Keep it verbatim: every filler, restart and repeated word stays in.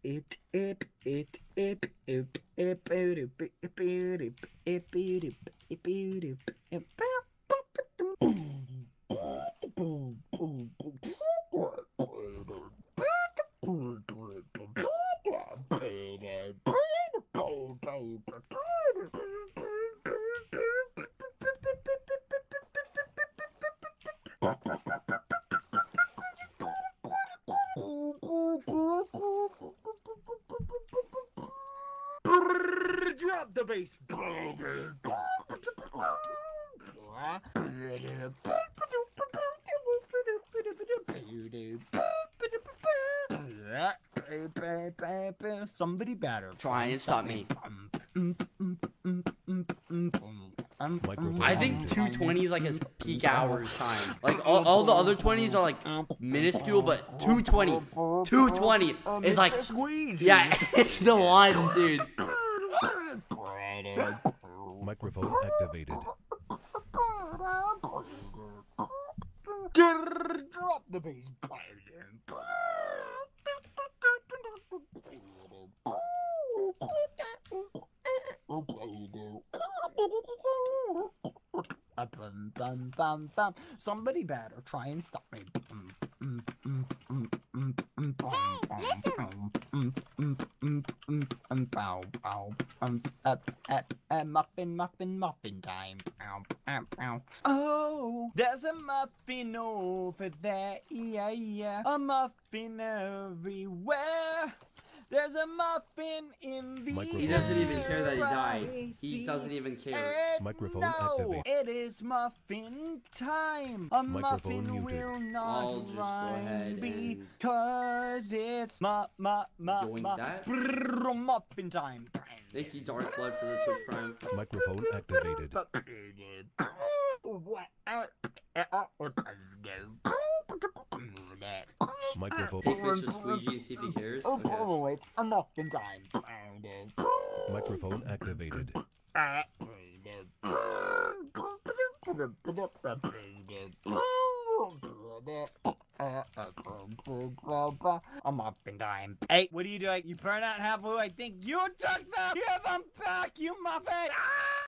it it it it it Drop the bass. Somebody better Try and stop me. Microphone I think muted. two twenty is like his peak hours time. Like all, all the other twenties are like minuscule, but two twenty, two twenty is like, yeah, it's the one, dude. Microphone activated. Drop the bass. Somebody better try and stop me. Muffin, muffin, muffin time. Oh, there's a muffin over there. Yeah, yeah. A muffin everywhere. There's a muffin in the Microphone. He doesn't even care that he air died. I He see. doesn't even care. And Microphone no, activated. it is muffin time. A Microphone muffin muted. will not I'll just go rhyme ahead and because it's mu mu mu yoink mu that. brrr, muffin time. Thank you, Dark Blood, for the Twitch Prime. Microphone activated. Microphone. Take Mister Squeegee and see if he cares. Okay. Oh, it's a muffin time. Microphone activated. A muffin time. Hey, what are you doing? You burn out half who I think you took them. Give them back, you muffin. Ah!